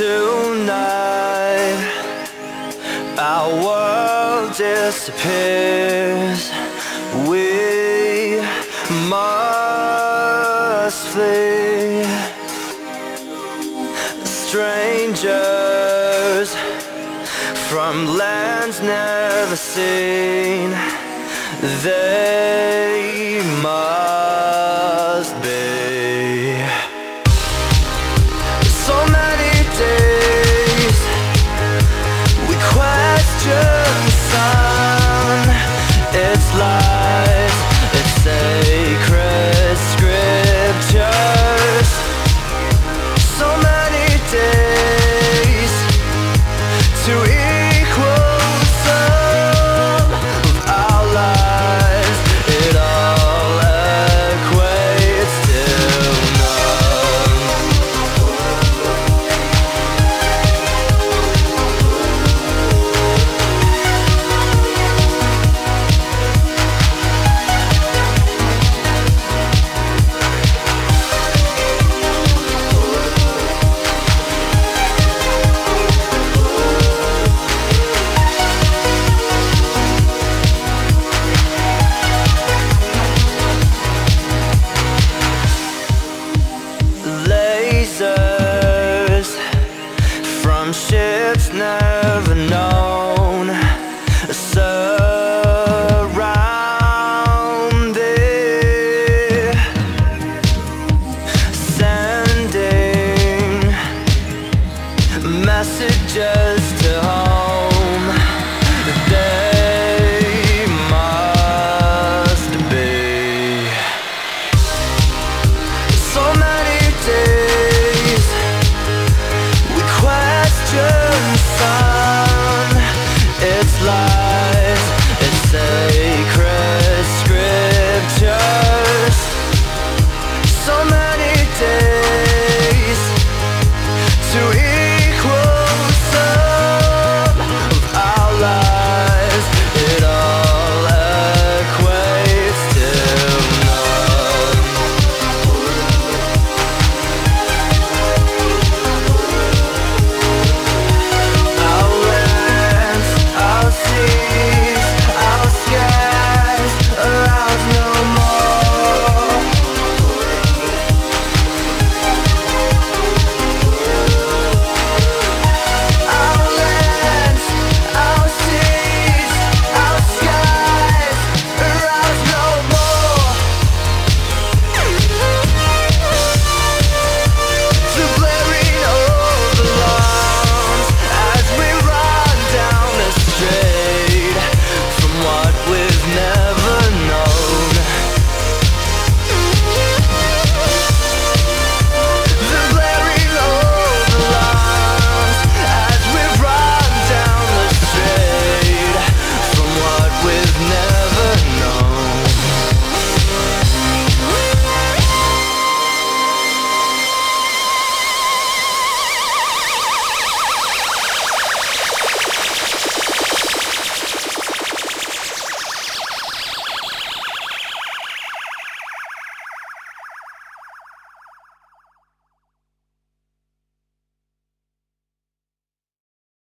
Tonight, our world disappears. We must flee. Strangers from lands never seen, they must be. So many days we question the sun, its lies, its sacred scriptures. So many days to equal some of our lives. It all equates to none. Lasers from ships never known surround thee, sending messages